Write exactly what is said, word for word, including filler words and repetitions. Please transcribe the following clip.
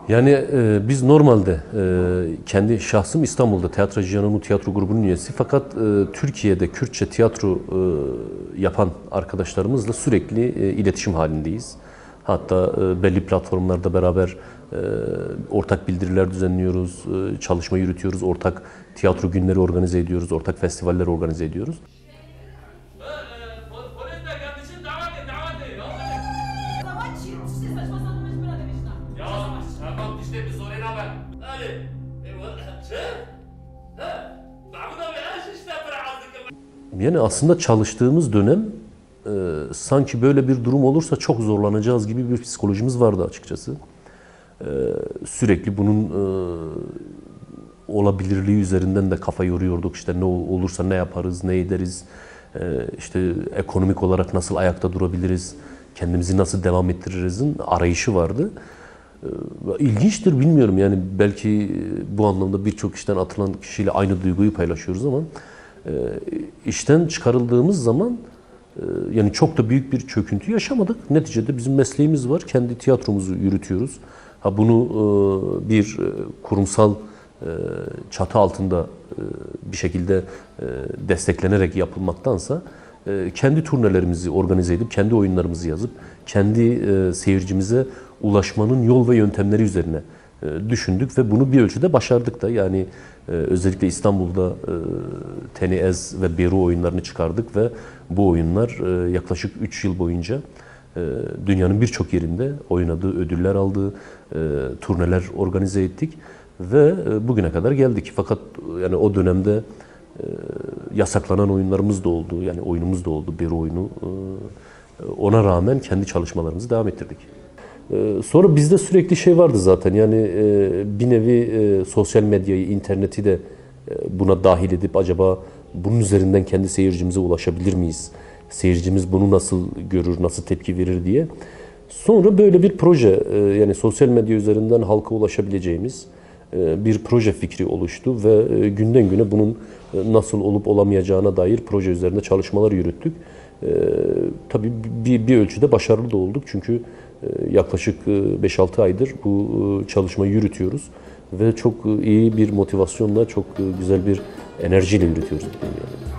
Yani e, biz normalde e, kendi şahsım İstanbul'da Teatracı Cananu Tiyatro Grubu'nun üyesi. Fakat e, Türkiye'de Kürtçe tiyatro e, yapan arkadaşlarımızla sürekli e, iletişim halindeyiz. Hatta e, belli platformlarda beraber e, ortak bildiriler düzenliyoruz, e, çalışma yürütüyoruz, ortak tiyatro günleri organize ediyoruz, ortak festivaller organize ediyoruz. Yani aslında çalıştığımız dönem e, sanki böyle bir durum olursa çok zorlanacağız gibi bir psikolojimiz vardı açıkçası. E, sürekli bunun e, olabilirliği üzerinden de kafa yoruyorduk. İşte ne olursa ne yaparız, ne ederiz, e, işte ekonomik olarak nasıl ayakta durabiliriz, kendimizi nasıl devam ettiririzin arayışı vardı. E, ilginçtir, bilmiyorum yani belki bu anlamda birçok işten atılan kişiyle aynı duyguyu paylaşıyoruz ama E, işten çıkarıldığımız zaman e, yani çok da büyük bir çöküntü yaşamadık. Neticede bizim mesleğimiz var. Kendi tiyatromuzu yürütüyoruz. Ha bunu e, bir e, kurumsal e, çatı altında e, bir şekilde e, desteklenerek yapılmaktansa e, kendi turnelerimizi organize edip, kendi oyunlarımızı yazıp, kendi e, seyircimize ulaşmanın yol ve yöntemleri üzerine e, düşündük ve bunu bir ölçüde başardık da. Yani e, özellikle İstanbul'da e, Teni Ez ve Beru oyunlarını çıkardık ve bu oyunlar e, yaklaşık üç yıl boyunca e, dünyanın birçok yerinde oynadığı, ödüller aldığı, e, turneler organize ettik ve e, bugüne kadar geldik. Fakat yani o dönemde e, yasaklanan oyunlarımız da oldu, yani oyunumuz da oldu, Beru oyunu. E, ona rağmen kendi çalışmalarımızı devam ettirdik. Sonra bizde sürekli şey vardı zaten, yani bir nevi sosyal medyayı, interneti de buna dahil edip acaba bunun üzerinden kendi seyircimize ulaşabilir miyiz? Seyircimiz bunu nasıl görür, nasıl tepki verir diye. Sonra böyle bir proje, yani sosyal medya üzerinden halka ulaşabileceğimiz bir proje fikri oluştu ve günden güne bunun nasıl olup olamayacağına dair proje üzerinde çalışmalar yürüttük. Tabii bir, bir ölçüde başarılı da olduk çünkü yaklaşık beş altı aydır bu çalışmayı yürütüyoruz ve çok iyi bir motivasyonla, çok güzel bir enerjiyle yürütüyoruz. Yani.